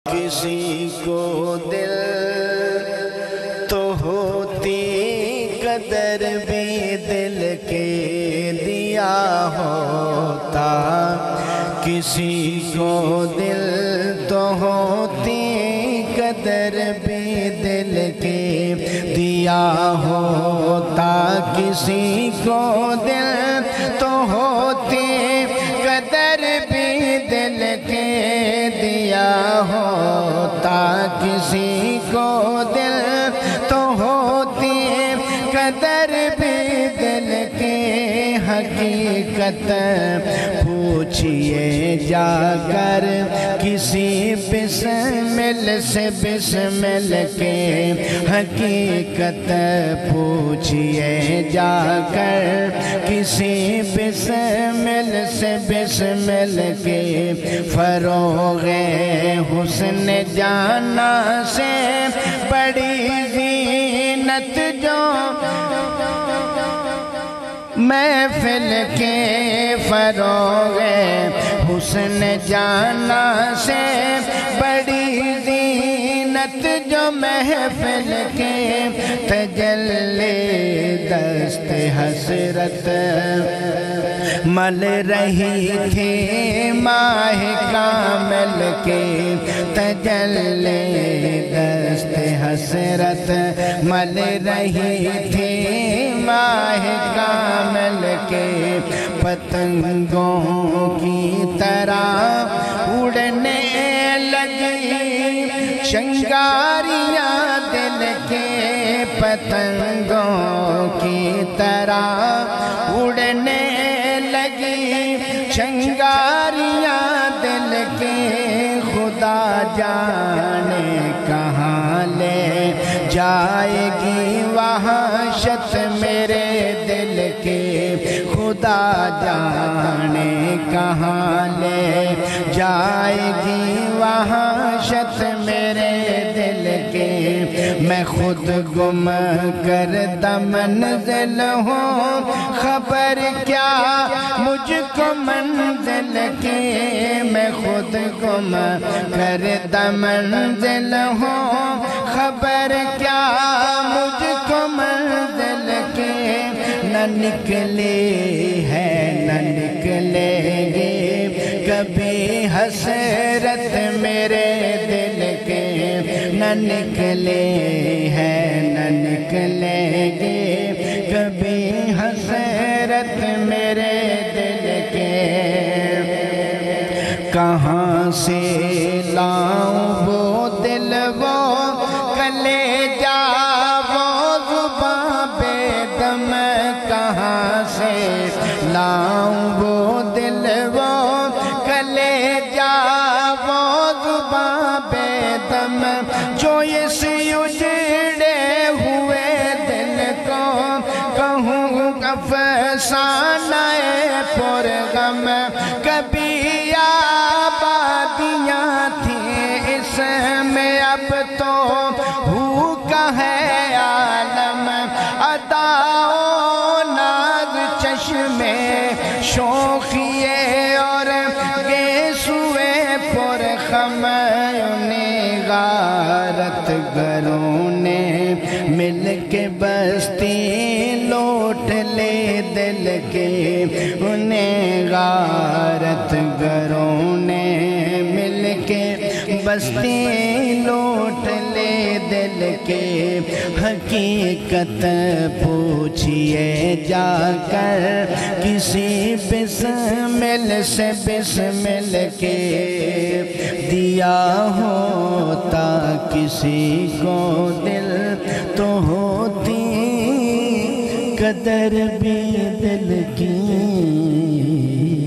کسی کو دل تو ہوتی قدر بھی دل کے دیا ہوتا، کسی کو دل تو ہوتی قدر بھی دل کے دیا ہوتا، کسی کو دل تو ہوتی قدر بھی دل کے دیا ہوتا، کسی کو دل تو ہوتی قدر بھی دل کے حقیقت پوچھئے جا کر کسی بسمل سے بسمل کے حقیقت پوچھئے جا کر کسی بسمل سے بسمل کے فروغ حسن جانا سے بڑی زینت جو محفل کے فروغ حسن جانا سے بڑی زینت جو محفل کے تجلی دست حسرت مل رہی تھی ماہ کامل کے تجلی دست حسرت مل رہی تھی ماہ کامل کے پتنگوں کی طرح اڑنے لگی شنگاریاں دل کے پتنگوں کی طرح اڑنے لگی شنگاریاں دل کے خدا جانے کہاں لے جائے گی وحشت میرے دل کے خدا جانے کہاں لے جائے گی وحشت میرے دل کے میں خود گم کردہ منزل ہوں خبر کیا مجھ کو منزل کی میں خود گم کردہ منزل ہوں خبر کیا مجھ کو منزل کی نہ نکلی ہے نہ نکلے گی کبھی حسرت میرے دل کے نہ نکلے ہے نہ نکلے گی کبھی حسرت میرے دل کے کہاں سے لاؤں وہ دل وہ کلیجہ وہ زباں بے دم کہاں سے لاؤں وہ دل وہ کلیجہ وہ زباں بے دم جو اس اجڑے ہوئے دل کو کہوں افسانہ پرغم کبھی آبادیاں تھیں اس میں اب تو بھوکا ہے عالم ادا و ناز چشمے شوخیے اور گیسوئے پرخم انہیں غارت گروں نے مل کے بستی لوٹ لے دل کے انہیں غارت گروں نے مل کے بستی لوٹ لے دل کے حقیقت پوچھئے جا کر کسی بسمل سے بسمل کے دیا ہوتا کسی کو دل تو ہوتی قدر بھی دل کی